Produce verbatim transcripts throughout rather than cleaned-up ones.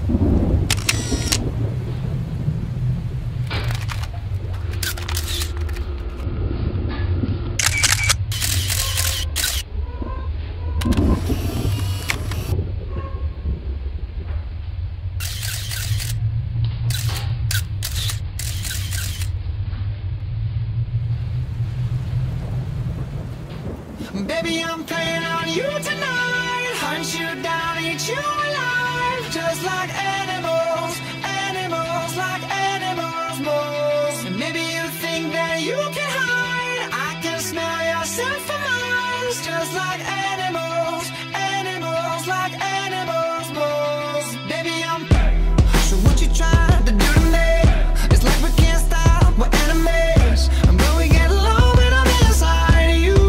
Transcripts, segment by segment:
Baby, I'm playing on you tonight. Hunt you down, eat you alive. Just like animals, animals, like animals, moles. And maybe you think that you can hide. I can smell yourself for miles. Just like animals, animals, like animals, moles. Baby, I'm so what you trying to do to me? It's like we can't stop, we're enemies. And when we get along, when I'm inside of you.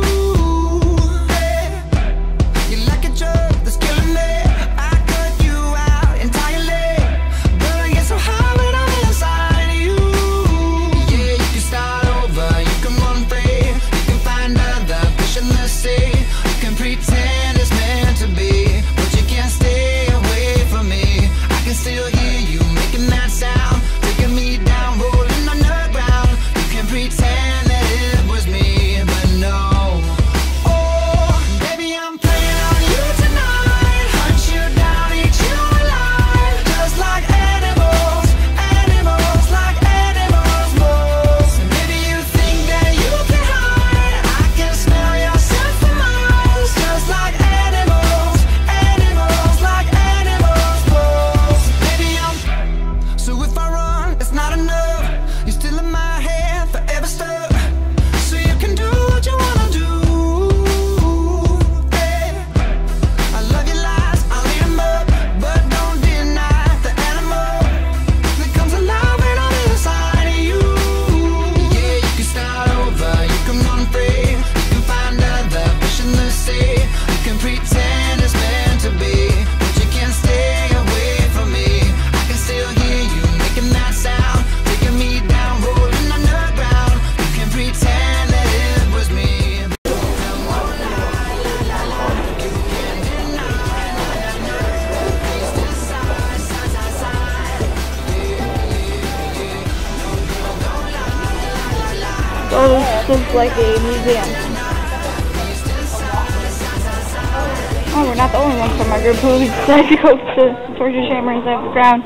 Oh, this is like a museum. Oh, we're not the only ones from our group who decided to go to torture chambers underground.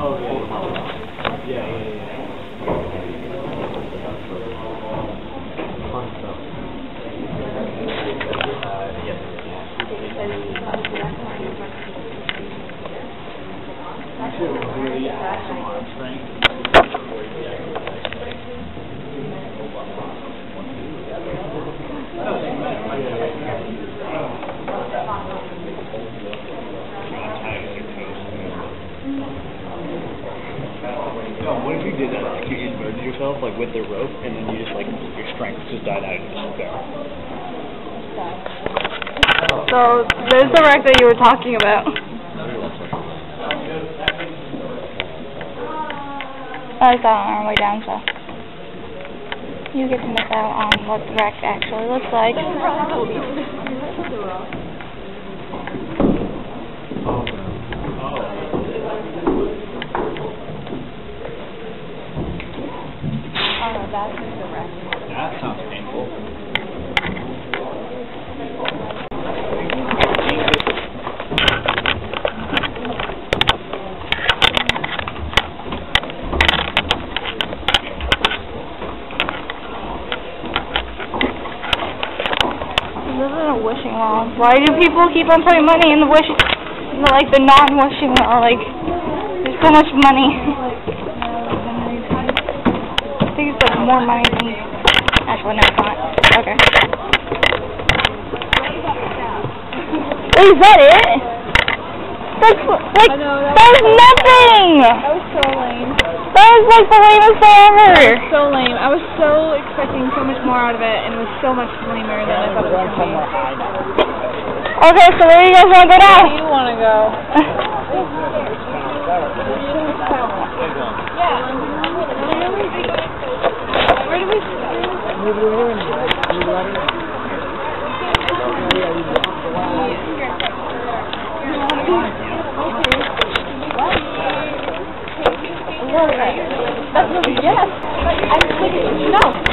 What if you did that, like you inverted yourself like with the rope and then you just like your strength just died out and you just fell? So there's the wreck that you were talking about. I saw on our way down, so you get to miss out on what the wreck actually looks like. That sounds painful. This isn't a wishing well. Why do people keep on putting money in the wish, like the non-wishing well? Like, there's so much money. I think it's like more money than... Actually, no, it's not. Okay. Wait, is that it? That's like... I know, that that was was nothing! That was so lame. That was like the lamest thing ever! That was so lame. I was so expecting so much more out of it, and it was so much lamer than I thought it was going to be. Okay, so where do you guys want to go now? Where do you want to go? Where do we start? Yes. I clicked no.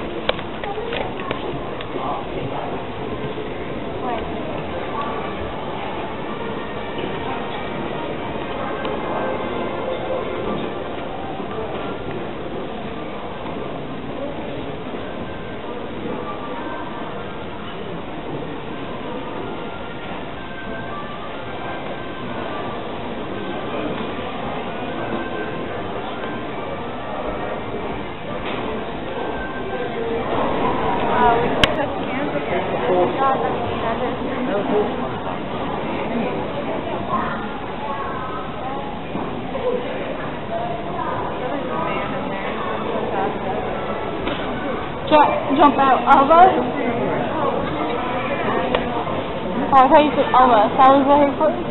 Jump, jump out, Alva? Oh, I thought you said Alva. That was very important.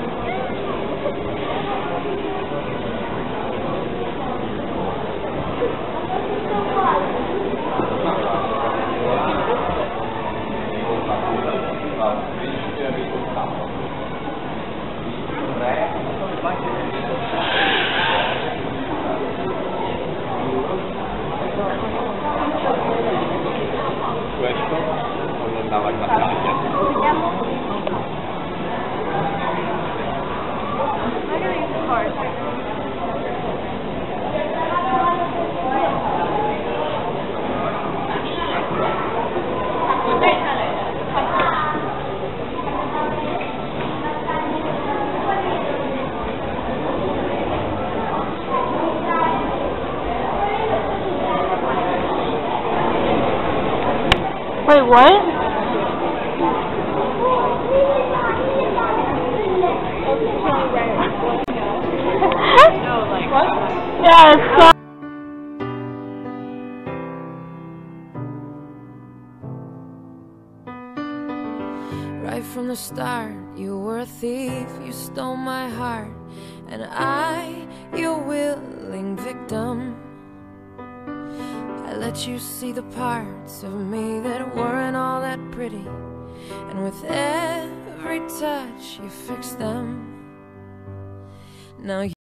Questo non andava a battaglia. Wait, what? Yeah, it's so right from the start, you were a thief, you stole my heart, and I, your willing victim. I let you see the parts of me that weren't all that pretty, and with every touch you fixed them. Now